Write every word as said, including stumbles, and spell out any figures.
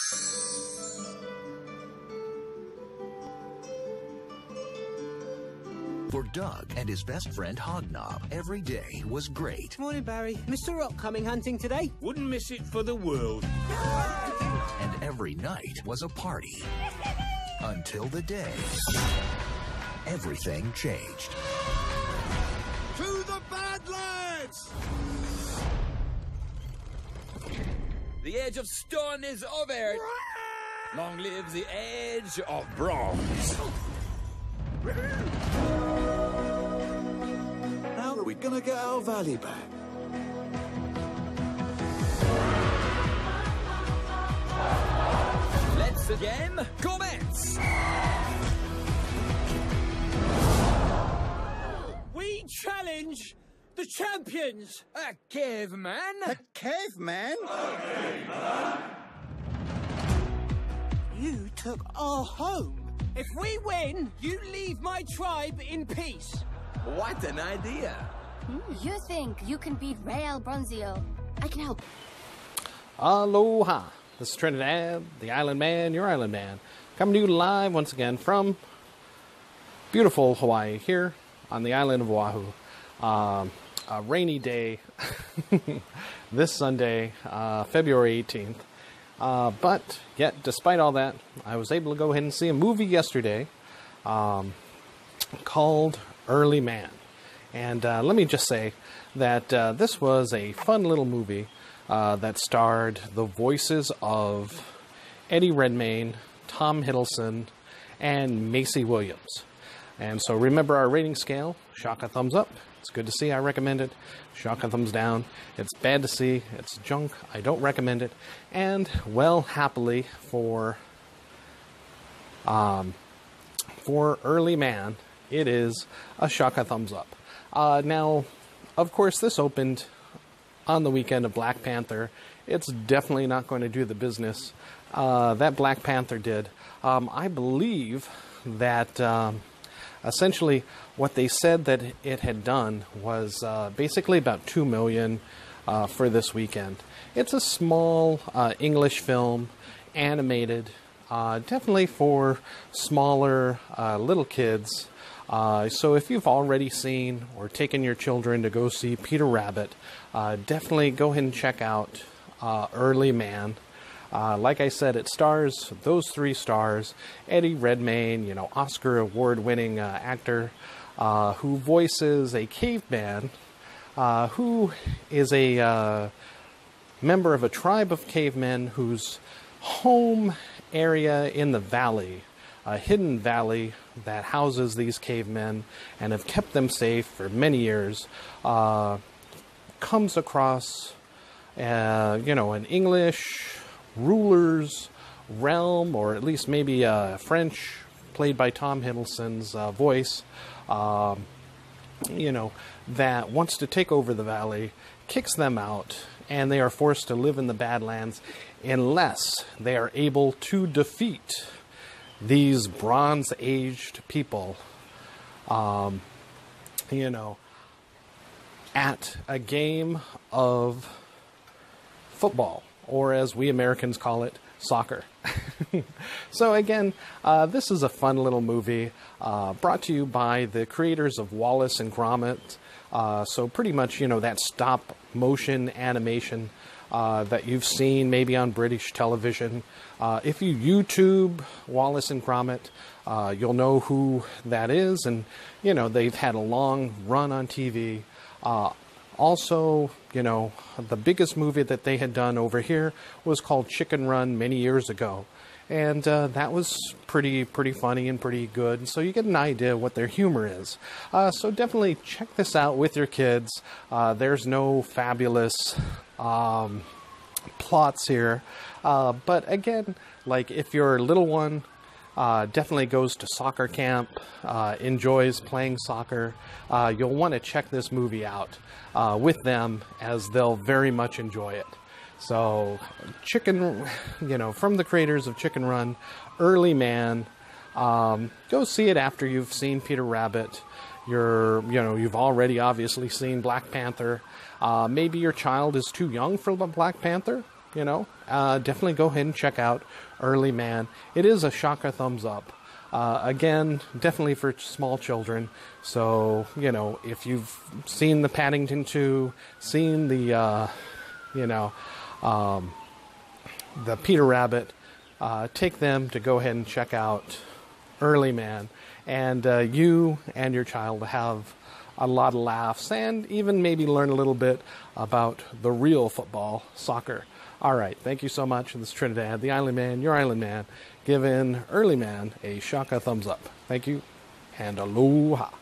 For Doug and his best friend Hognob, every day was great. Morning, Barry. Mister Rock coming hunting today? Wouldn't miss it for the world. And every night was a party. Until the day everything changed. To the Badlands! The age of stone is over. Long live the age of bronze. How are we gonna get our valley back? Let's the game commence. We challenge the champions. A caveman? A caveman? You took our home. If we win, you leave my tribe in peace. What an idea. You think you can beat Real Bronzio? I can help. Aloha. This is Trinidad, the Island Man, your Island Man, coming to you live once again from beautiful Hawaii, here on the island of Oahu. Um, a rainy day this Sunday, uh, February eighteenth. Uh, but yet, despite all that, I was able to go ahead and see a movie yesterday um, called Early Man. And uh, let me just say that uh, this was a fun little movie uh, that starred the voices of Eddie Redmayne, Tom Hiddleston, and Macy Williams. And so remember our rating scale, shock a thumbs up. It's good to see, I recommend it. Shock a thumbs down. It's bad to see, it's junk, I don't recommend it. And, well, happily for, um, for Early Man, it is a shock a thumbs up. Uh, now, of course, this opened on the weekend of Black Panther. It's definitely not going to do the business uh, that Black Panther did. Um, I believe that um, essentially what they said that it had done was uh, basically about two million dollars uh, for this weekend. It's a small uh, English film, animated, uh, definitely for smaller uh, little kids. Uh, so if you've already seen or taken your children to go see Peter Rabbit, uh, definitely go ahead and check out uh, Early Man. Uh, like I said, it stars those three stars: Eddie Redmayne, you know, Oscar award-winning uh, actor, uh, who voices a caveman, uh, who is a uh, member of a tribe of cavemen whose home area in the valley, a hidden valley that houses these cavemen and have kept them safe for many years, uh, comes across, uh, you know, an English ruler's realm, or at least maybe uh, French, played by Tom Hiddleston's uh, voice, uh, you know, that wants to take over the valley, kicks them out, and they are forced to live in the Badlands unless they are able to defeat these bronze-aged people, um, you know, at a game of football, or as we Americans call it, soccer. So again, uh, this is a fun little movie uh, brought to you by the creators of Wallace and Gromit. Uh, so pretty much, you know, that stop motion animation uh, that you've seen maybe on British television. Uh, if you YouTube Wallace and Gromit, uh, you'll know who that is. And, you know, they've had a long run on T V. Uh, also, you know, the biggest movie that they had done over here was called Chicken Run many years ago. And uh, that was pretty pretty funny and pretty good. So you get an idea what their humor is. Uh, so definitely check this out with your kids. Uh, there's no fabulous um, plots here. Uh, but again, like if your little one uh, definitely goes to soccer camp, uh, enjoys playing soccer, uh, you'll want to check this movie out uh, with them, as they'll very much enjoy it. So, Chicken, you know, from the creators of Chicken Run, Early Man, um, go see it after you've seen Peter Rabbit. You're, you know, you've already obviously seen Black Panther. Uh, maybe your child is too young for Black Panther. you know, uh, definitely go ahead and check out Early Man. It is a shaka thumbs up. Uh, again, definitely for small children. So, you know, if you've seen the Paddington two, seen the, uh, you know, um, the Peter Rabbit, uh, take them to go ahead and check out Early Man. And uh, you and your child have a lot of laughs and even maybe learn a little bit about the real football, soccer. All right, thank you so much. This is Trinidad the Island Man, your Island Man, giving Early Man a shaka thumbs up. Thank you, and aloha.